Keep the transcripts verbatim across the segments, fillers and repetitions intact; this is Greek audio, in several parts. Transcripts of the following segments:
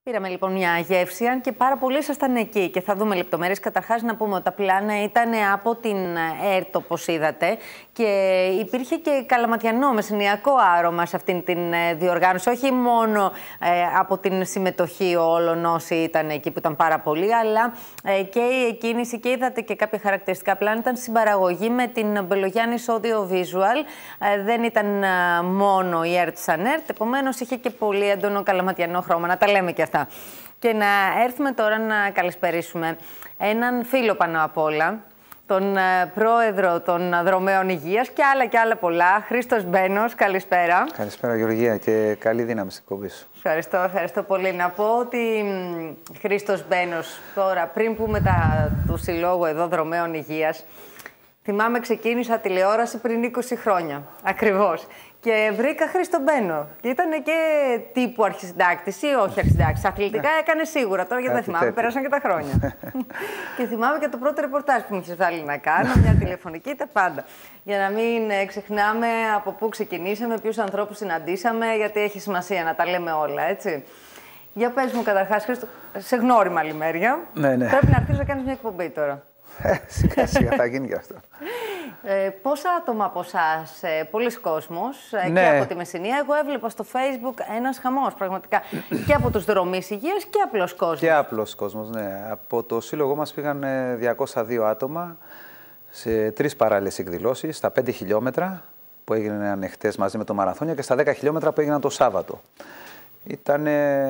Πήραμε λοιπόν μια γεύση, αν και πάρα πολλοί ήσασταν εκεί και θα δούμε λεπτομέρειες. Καταρχάς, να πούμε ότι τα πλάνα ήταν από την ΕΡΤ, όπως είδατε, και υπήρχε και καλαματιανό μεσηνιακό άρωμα σε αυτήν την διοργάνωση. Όχι μόνο ε, από την συμμετοχή όλων όσοι ήταν εκεί, που ήταν πάρα πολλοί, αλλά ε, και η εκκίνηση, και είδατε και κάποια χαρακτηριστικά πλάνα, ήταν συμπαραγωγή με την Μπελογιάννης Audio Visual. Ε, δεν ήταν ε, μόνο η ΕΡΤ σαν ΕΡΤ, επομένως είχε και πολύ έντονο καλαματιανό χρώμα. Να τα λέμε και αυτά. Και να έρθουμε τώρα να καλησπερίσουμε έναν φίλο πάνω απ' όλα, τον πρόεδρο των Δρομέων Υγείας και άλλα και άλλα πολλά, Χρήστος Μπένος. Καλησπέρα. Καλησπέρα Γεωργία και καλή δύναμη στην εκπομπή σου. Ευχαριστώ, ευχαριστώ πολύ. Να πω ότι Χρήστος Μπένος, τώρα πριν πούμε τα του Συλλόγου εδώ Δρομέων Υγείας, θυμάμαι ξεκίνησα τηλεόραση πριν είκοσι χρόνια, ακριβώς. Και βρήκα Χρήστο Μπένο. Και ήταν και τύπου αρχισυντάκτης ή όχι αρχισυντάκτης. Αθλητικά έκανε σίγουρα. Τώρα γιατί δεν θυμάμαι, πέρασαν και τα χρόνια. Και θυμάμαι και το πρώτο ρεπορτάζ που μου είχε βάλει να κάνω, μια τηλεφωνική, τα πάντα. Για να μην ξεχνάμε από πού ξεκινήσαμε, ποιους ανθρώπους συναντήσαμε, γιατί έχει σημασία να τα λέμε όλα, έτσι. Για πες μου καταρχάς, Χρήστο, σε γνώριμη άλλη μέρια. Ναι, ναι. Πρέπει να αρχίσεις να κάνεις μια εκπομπή τώρα. Σιγά σιγά θα γίνει και αυτό. Ε, πόσα άτομα από εσάς, ε, πολλοί κόσμος, ε, ναι. και από τη Μεσσηνία. Εγώ έβλεπα στο Facebook ένας χαμός πραγματικά. Και από τους δρομείς υγείας και απλός κόσμος. Και απλός κόσμος, ναι. Από το σύλλογό μας πήγαν διακόσια δύο άτομα σε τρεις παράλληλες εκδηλώσεις, στα πέντε χιλιόμετρα που έγιναν χτες μαζί με το μαραθώνιο και στα δέκα χιλιόμετρα που έγιναν το Σάββατο. Ήταν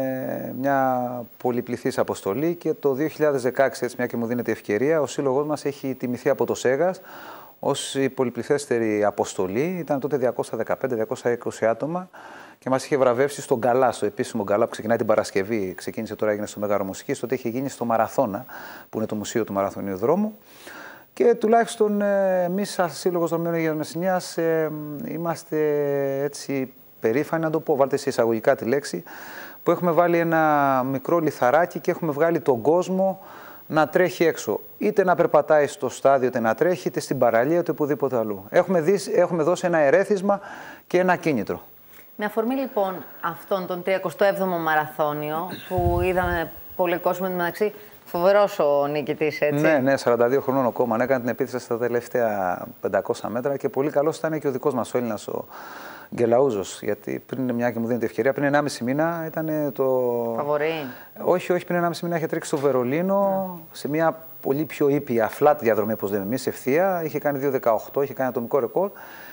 μια πολυπληθής αποστολή και το δύο χιλιάδες δεκαέξι, έτσι μια και μου δίνεται ευκαιρία, ο σύλλογός μας έχει τιμηθεί από το ΣΕΓΑΣ ως η πολυπληθέστερη αποστολή. Ήταν τότε διακόσια δεκαπέντε διακόσια είκοσι άτομα και μας είχε βραβεύσει στον Γκαλά, στο επίσημο Γκαλά που ξεκινάει την Παρασκευή. Ξεκίνησε τώρα, έγινε στο Μέγαρο Μουσικής, τότε είχε γίνει στο Μαραθώνα, που είναι το Μουσείο του Μαραθωνίου Δρόμου. Και τουλάχιστον εμείς, σαν Σύλλογος Δρομέων Υγείας Μεσσηνίας, είμαστε έτσι περήφανοι, να το πω, βάλτε σε εισαγωγικά τη λέξη, που έχουμε βάλει ένα μικρό λιθαράκι και έχουμε βγάλει τον κόσμο να τρέχει έξω. Είτε να περπατάει στο στάδιο, είτε να τρέχει, είτε στην παραλία, είτε οπουδήποτε αλλού. Έχουμε, δει, έχουμε δώσει ένα ερέθισμα και ένα κίνητρο. Με αφορμή λοιπόν αυτόν τον τριακοστό έβδομο μαραθώνιο, που είδαμε πολύ κόσμο μεταξύ, φοβερός ο νικητής, έτσι. Ναι, ναι, σαράντα δύο χρονών ακόμα. Έκανε την επίθεση στα τελευταία πεντακόσια μέτρα και πολύ καλός ήταν και ο δικός μας ο Έλληνας, ο Γκελαούζος, γιατί πριν μια και μου δίνεται ευκαιρία, πριν ενάμιση μήνα ήταν το. Φαβορί. Όχι, όχι, πριν ενάμιση μήνα είχε τρέξει στο Βερολίνο, mm. σε μια πολύ πιο ήπια, flat διαδρομή, όπως λέμε εμείς, ευθεία. Είχε κάνει δύο δεκαοκτώ, είχε κάνει ατομικό ρεκόρ.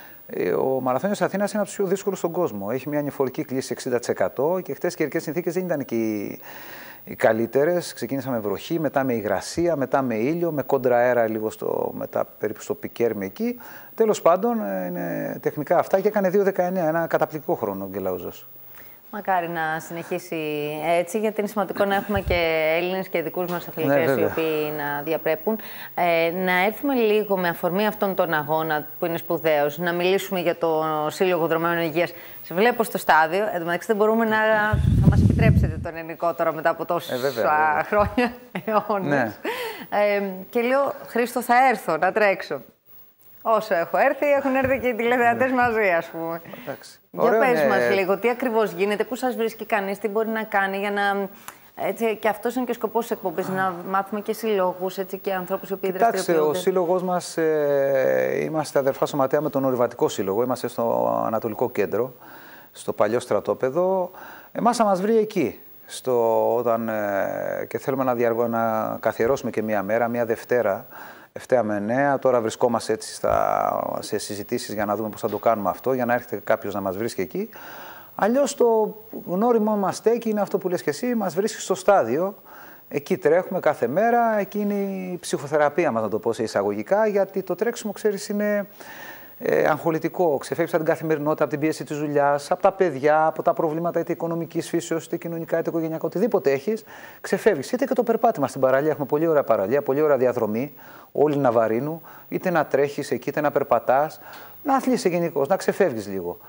Ο Μαραθώνιος Αθήνας είναι από τους πιο δύσκολους στον κόσμο. Έχει μια ανηφορική κλίση εξήντα τοις εκατό και χτες καιρικές συνθήκες δεν ήταν και οι, οι καλύτερες. Ξεκίνησαμε με βροχή, μετά με υγρασία, μετά με ήλιο, με κόντρα αέρα λίγο στο, μετά περίπου στο Πικέρμι εκεί. Τέλος πάντων, είναι τεχνικά αυτά και έκανε δύο δεκαεννέα, ένα καταπληκτικό χρόνο ο Γκελαούζος. Μακάρι να συνεχίσει έτσι, γιατί είναι σημαντικό να έχουμε και Έλληνες και δικούς μας αθλητές, ναι, οι οποίοι να διαπρέπουν. Ε, να έρθουμε λίγο με αφορμή αυτόν τον αγώνα που είναι σπουδαίος, να μιλήσουμε για το Σύλλογο Δρομέων Υγείας. Σε βλέπω στο στάδιο, εν τω μεταξύ δεν μπορούμε να θα μας επιτρέψετε τον ελληνικό τώρα μετά από τόσα ε, βέβαια, χρόνια, αιώνες. Ναι. Ε, και λέω, Χρήστο, θα έρθω να τρέξω. Όσο έχω έρθει, έχουν έρθει και οι τηλεθεατές μαζί, ας πούμε. Εντάξει. Για Ωραίο, πες ναι. μας λίγο, τι ακριβώς γίνεται, πού σας βρίσκει κανείς, τι μπορεί να κάνει για να. Έτσι, και αυτός είναι και ο σκοπός της εκπομπής, να μάθουμε και συλλόγους, έτσι, και ανθρώπους οι οποίοι δραστηριοποιούνται. Κοιτάξτε, ο σύλλογος μας, ε, είμαστε αδερφά σωματεία με τον Ορειβατικό Σύλλογο, είμαστε στο Ανατολικό Κέντρο, στο παλιό στρατόπεδο. Εμάς θα μας βρει εκεί, στο, όταν, ε, και θέλουμε να, διαργω, να καθιερώσουμε και μία μέρα, μία Δευτέρα, Ευταία με εννέα, τώρα βρισκόμαστε έτσι στα, σε συζητήσεις για να δούμε πώς θα το κάνουμε αυτό, για να έρχεται κάποιος να μας βρίσκει εκεί. Αλλιώς το γνώριμο μας στέκει είναι αυτό που λες και εσύ, μας βρίσκει στο στάδιο. Εκεί τρέχουμε κάθε μέρα, εκεί είναι η ψυχοθεραπεία μας, να το πω σε εισαγωγικά, γιατί το τρέξιμο, ξέρεις, είναι ε, αγχολητικό. Ξεφεύγεις από την καθημερινότητα, από την πίεση της δουλειάς, από τα παιδιά, από τα προβλήματα είτε οικονομικής φύσεως, είτε κοινωνικά, είτε οικογενειακά, οτιδήποτε έχεις, ξεφεύγεις. Είτε και το περπάτημα στην παραλία, έχουμε πολύ ωραία παραλία, πολύ ωραία διαδρομή, όλη Ναβαρίνου, είτε να τρέχεις εκεί, είτε να περπατάς, να αθλείσαι γενικώς, να ξεφεύγεις λίγο.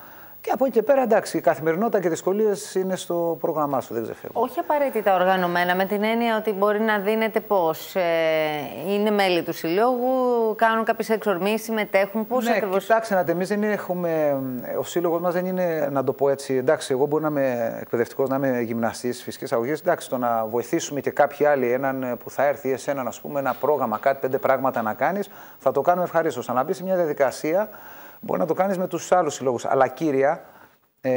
Και από εκεί και πέρα, εντάξει, η καθημερινότητα και δυσκολίες είναι στο πρόγραμμά σου, δεν ξεφεύγουν. Όχι απαραίτητα οργανωμένα, με την έννοια ότι μπορεί να δίνετε πώς. Ε, είναι μέλη του συλλόγου, κάνουν κάποιες εξορμήσεις, συμμετέχουν. Πώς ναι, ακριβώς. Κοιτάξτε, να εμείς δεν έχουμε. Ο σύλλογος μας δεν είναι, να το πω έτσι. Εντάξει, εγώ μπορεί να είμαι εκπαιδευτικός, να είμαι γυμναστής φυσικής αγωγής. Εντάξει, το να βοηθήσουμε και κάποιοι άλλοι, έναν που θα έρθει εσένα, να πούμε, ένα πρόγραμμα, κάτι πέντε πράγματα να κάνεις, θα το κάνουμε ευχαρίστως. Αν μπει σε μια διαδικασία. Μπορεί να το κάνεις με τους άλλους συλλόγους. Αλλά κύρια, ε,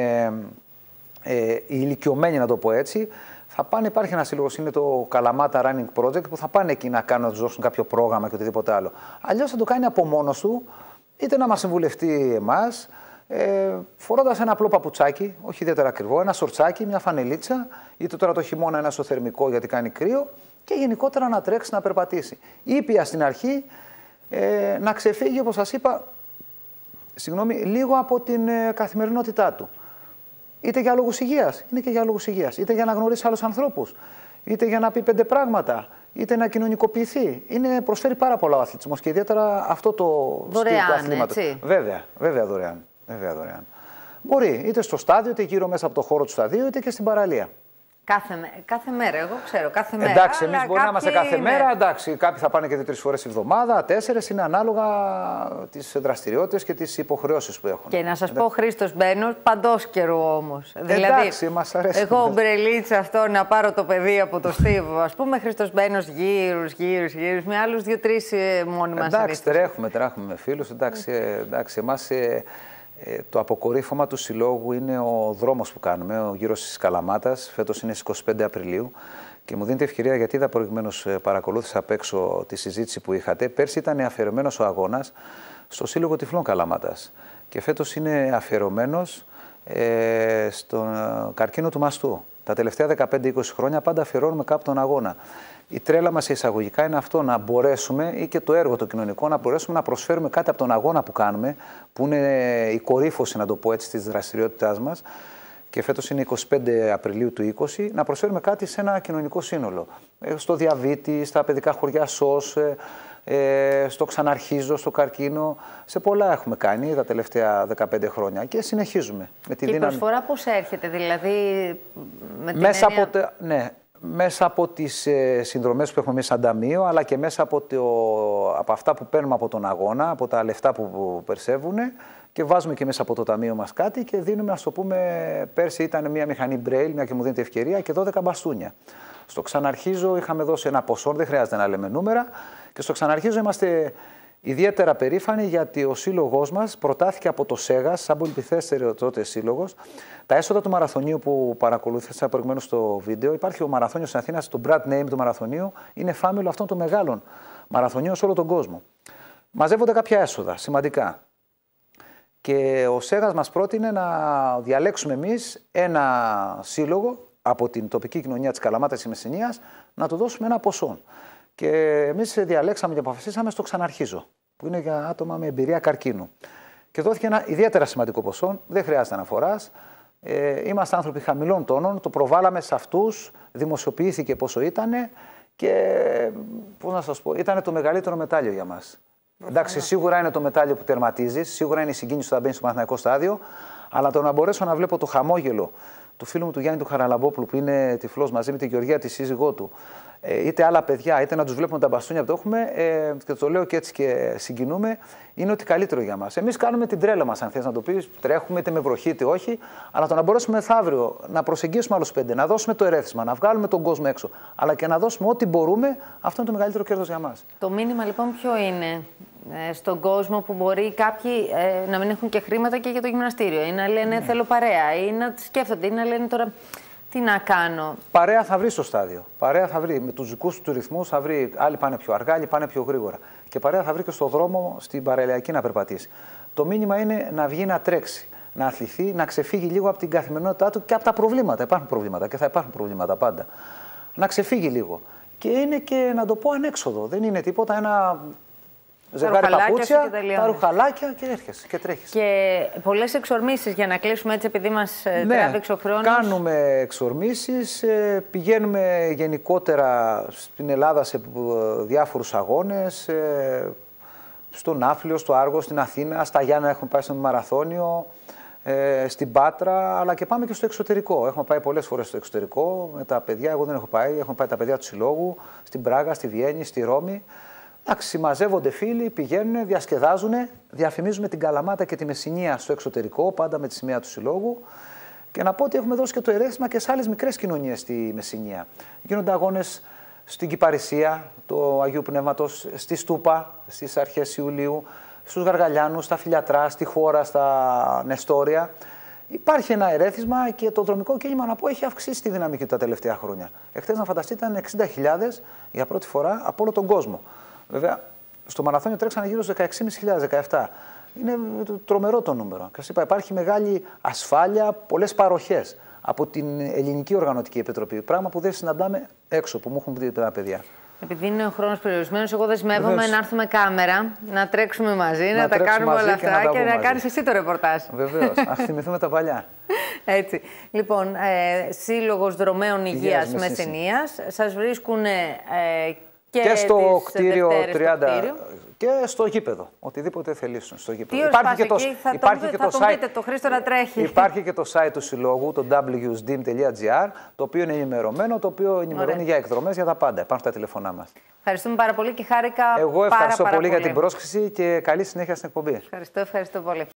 ε, οι ηλικιωμένοι, να το πω έτσι, θα πάνε. Υπάρχει ένα σύλλογος, είναι το Καλαμάτα Running Project, που θα πάνε εκεί να κάνουν, να τους δώσουν κάποιο πρόγραμμα και οτιδήποτε άλλο. Αλλιώς θα το κάνει από μόνος του, είτε να μας συμβουλευτεί εμάς, ε, φορώντας ένα απλό παπουτσάκι, όχι ιδιαίτερα ακριβό, ένα σορτσάκι, μια φανελίτσα, είτε τώρα το χειμώνα ένα ισοθερμικό γιατί κάνει κρύο, και γενικότερα να τρέξει, να περπατήσει. Ήπια στην αρχή, ε, να ξεφύγει, όπως σας είπα. Συγγνώμη, λίγο από την ε, καθημερινότητά του. Είτε για λόγους υγείας, είναι και για λόγους υγείας. Είτε για να γνωρίσει άλλους ανθρώπους, είτε για να πει πέντε πράγματα, είτε να κοινωνικοποιηθεί. Είναι, προσφέρει πάρα πολλά ο αθλητισμός και ιδιαίτερα αυτό το στυλ του αθλήματος. Έτσι. Βέβαια, βέβαια δωρεάν, βέβαια δωρεάν. Μπορεί είτε στο στάδιο, είτε γύρω μέσα από το χώρο του σταδίου, είτε και στην παραλία. Κάθε, κάθε μέρα, εγώ ξέρω, κάθε μέρα. Εντάξει, εμείς μπορεί κάποιοι... να είμαστε κάθε μέρα, εντάξει, κάποιοι θα πάνε και δύο-τρεις φορές τη εβδομάδα, τέσσερις, είναι ανάλογα τις δραστηριότητες και τις υποχρεώσεις που έχουν. Και να σας πω, Χρήστος Μπένος, παντός καιρού όμως. Εντάξει, δηλαδή, μας αρέσει. Εγώ ομπρελίτσα αυτό να πάρω το παιδί από το στίβο, ας πούμε, Χρήστος Μπένος γύρους, γύρους, γύρους, με άλλους δύο-τρεις μόνοι μας. Εντάξει, τρέχουμε, τρέχουμε με φίλους, εντάξει, εντάξει, εμάς... Ε, το αποκορύφωμα του συλλόγου είναι ο δρόμος που κάνουμε, ο γύρος της Καλαμάτας. Φέτος είναι στις είκοσι πέντε Απριλίου και μου δίνετε ευκαιρία, γιατί είδα προηγουμένως, παρακολούθησα απ' έξω τη συζήτηση που είχατε. Πέρσι ήταν αφιερωμένος ο αγώνας στο Σύλλογο Τυφλών Καλαμάτας και φέτος είναι αφιερωμένος ε, στον καρκίνο του μαστού. Τα τελευταία δεκαπέντε είκοσι χρόνια πάντα αφιερώνουμε κάπου τον αγώνα. Η τρέλα μας εισαγωγικά είναι αυτό, να μπορέσουμε, ή και το έργο το κοινωνικό, να μπορέσουμε να προσφέρουμε κάτι από τον αγώνα που κάνουμε, που είναι η κορύφωση, να το πω έτσι, της δραστηριότητάς μας. Και φέτος είναι είκοσι πέντε Απριλίου του είκοσι, να προσφέρουμε κάτι σε ένα κοινωνικό σύνολο. Στο διαβήτη, στα παιδικά χωριά ΣΟΣ, στο Ξαναρχίζω, στο καρκίνο. Σε πολλά έχουμε κάνει τα τελευταία δεκαπέντε χρόνια και συνεχίζουμε. Με τη και δύναμη... η προσφορά πώς έρχεται, δηλαδή, με την μέσα έννοια... από, ναι, μέσα από τις ε, συνδρομές που έχουμε εμείς σαν ταμείο, αλλά και μέσα από, το, από αυτά που παίρνουμε από τον αγώνα, από τα λεφτά που, που περσεύουν, και βάζουμε και μέσα από το ταμείο μας κάτι και δίνουμε, ας το πούμε, πέρσι ήταν μια μηχανή Braille, μια και μου δίνεται ευκαιρία, και δώδεκα μπαστούνια. Στο Ξαναρχίζω είχαμε δώσει ένα ποσό, δεν χρειάζεται να λέμε νούμερα, και στο Ξαναρχίζω είμαστε ιδιαίτερα περήφανοι γιατί ο σύλλογός μας προτάθηκε από το ΣΕΓΑΣ, σαν πολυπιθέστερο τότε σύλλογος. Τα έσοδα του μαραθωνίου που παρακολούθησα προηγουμένως στο βίντεο, υπάρχει ο μαραθώνιος στην Αθήνα, το brand name του μαραθωνίου, είναι φάμιλο αυτών των μεγάλων μαραθωνίων σε όλο τον κόσμο. Μαζεύονται κάποια έσοδα, σημαντικά. Και ο ΣΕΓΑΣ μας πρότεινε να διαλέξουμε εμείς ένα σύλλογο από την τοπική κοινωνία της Καλαμάτας της Μεσσηνίας, να του δώσουμε ένα ποσό. Και εμείς διαλέξαμε και αποφασίσαμε στο Ξαναρχίζω, που είναι για άτομα με εμπειρία καρκίνου. Και δόθηκε ένα ιδιαίτερα σημαντικό ποσό, δεν χρειάζεται αναφοράς. Ε, είμαστε άνθρωποι χαμηλών τόνων, το προβάλαμε σε αυτούς, δημοσιοποιήθηκε πόσο ήτανε και, πώς να σας πω, ήταν το μεγαλύτερο μετάλλιο για μας. Εντάξει, σίγουρα είναι το μετάλλιο που τερματίζει, σίγουρα είναι η συγκίνηση όταν μπαίνει στο μαθηματικό στάδιο, αλλά το να μπορέσω να βλέπω το χαμόγελο του φίλου μου του Γιάννη του Χαραλαμπόπουλου, που είναι τυφλός, μαζί με τη Γεωργία, τη σύζυγό του, είτε άλλα παιδιά, είτε να τους βλέπουμε τα μπαστούνια που το έχουμε, ε, και το λέω και έτσι και συγκινούμε, είναι ότι καλύτερο για μας. Εμείς κάνουμε την τρέλα μας, αν θες να το πεις, τρέχουμε είτε με βροχή είτε όχι, αλλά το να μπορέσουμε μεθαύριο να προσεγγίσουμε άλλους πέντε, να δώσουμε το ερέθισμα, να βγάλουμε τον κόσμο έξω, αλλά και να δώσουμε ό,τι μπορούμε, αυτό είναι το μεγαλύτερο κέρδος για μας. Το μήνυμα λοιπόν ποιο είναι ε, στον κόσμο που μπορεί κάποιοι ε, να μην έχουν και χρήματα και για το γυμναστήριο, ή να λένε ναι. θέλω παρέα, ή να σκέφτονται, ή να λένε τώρα. Τι να κάνω. Παρέα θα βρει στο στάδιο. Παρέα θα βρει. Με τους δικούς του ρυθμούς θα βρει. Άλλοι πάνε πιο αργά, άλλοι πάνε πιο γρήγορα. Και παρέα θα βρει και στον δρόμο, στην παραλιακή να περπατήσει. Το μήνυμα είναι να βγει να τρέξει, να αθληθεί, να ξεφύγει λίγο από την καθημερινότητά του και από τα προβλήματα. Υπάρχουν προβλήματα και θα υπάρχουν προβλήματα πάντα. Να ξεφύγει λίγο. Και είναι και, να το πω, ανέξοδο. Δεν είναι τίποτα, ένα. Ζευγάρι παπούτσια, τα ρουχαλάκια και έρχεσαι και τρέχεις. Και πολλές εξορμήσεις για να κλείσουμε έτσι, επειδή μας ναι, τράβηξε ο χρόνος. Κάνουμε εξορμήσεις, πηγαίνουμε γενικότερα στην Ελλάδα σε διάφορους αγώνες, στο Ναύπλιο, στο Άργο, στην Αθήνα, στα Γιάννα έχουμε πάει στο μαραθώνιο. ε, στην Πάτρα, αλλά και πάμε και στο εξωτερικό. Έχουμε πάει πολλές φορές στο εξωτερικό με τα παιδιά. Εγώ δεν έχω πάει. Έχουν πάει τα παιδιά του Συλλόγου στην Πράγα, στη Βιέννη, στη Ρώμη. Εντάξει, συμμαζεύονται φίλοι, πηγαίνουν, διασκεδάζουν, διαφημίζουμε την Καλαμάτα και τη Μεσσηνία στο εξωτερικό, πάντα με τη σημαία του Συλλόγου. Και να πω ότι έχουμε δώσει και το ερέθισμα και σε άλλες μικρές κοινωνίες στη Μεσσηνία. Γίνονται αγώνες στην Κυπαρισία, του Αγίου Πνεύματος, στη Στούπα, στις αρχές Ιουλίου, στους Γαργαλιάνους, στα Φιλιατρά, στη Χώρα, στα Νεστόρια. Υπάρχει ένα ερέθισμα και το δρομικό κίνημα, να πω, έχει αυξήσει τη δυναμική του τα τελευταία χρόνια. Εχθές, να φανταστείτε, ήταν εξήντα χιλιάδες για πρώτη φορά από όλο τον κόσμο. Βέβαια, στο μαραθώνιο τρέξανε γύρω στους δεκαέξι χιλιάδες δεκαεπτά. Είναι τρομερό το νούμερο. Και σας είπα, υπάρχει μεγάλη ασφάλεια, πολλές παροχές από την Ελληνική Οργανωτική Επιτροπή. Πράγμα που δεν συναντάμε έξω, που μου έχουν πει τα παιδιά. Επειδή είναι ο χρόνος περιορισμένος, εγώ δεσμεύομαι Βεβαίως. να έρθουμε κάμερα, να τρέξουμε μαζί, να, να τα κάνουμε όλα και αυτά να και να κάνεις εσύ το ρεπορτάζ. Βεβαίως. Ας θυμηθούμε τα παλιά. Έτσι. Λοιπόν, ε, Σύλλογος Δρομέων Υγείας Μεσσηνίας. Σας βρίσκουν ε, και, και στο κτίριο τριάντα στο κτίριο. και στο γήπεδο. Οτιδήποτε θελήσουν στο γήπεδο. Τι Υπάρχει και το, θα υπάρχει τον, και θα το τον site, δείτε, το Χρήστο να τρέχει. Υπάρχει και το site του Συλλόγου, το double u s d m dot g r, το οποίο είναι ενημερωμένο, το οποίο ενημερώνει Ωραία. για εκδρομές, για τα πάντα. Υπάρχουν στα τηλεφωνά μας. Ευχαριστούμε πάρα πολύ και χάρηκα Εγώ πάρα, ευχαριστώ πάρα πολύ, πολύ για την πρόσκληση και καλή συνέχεια στην εκπομπή. Ευχαριστώ, ευχαριστώ πολύ.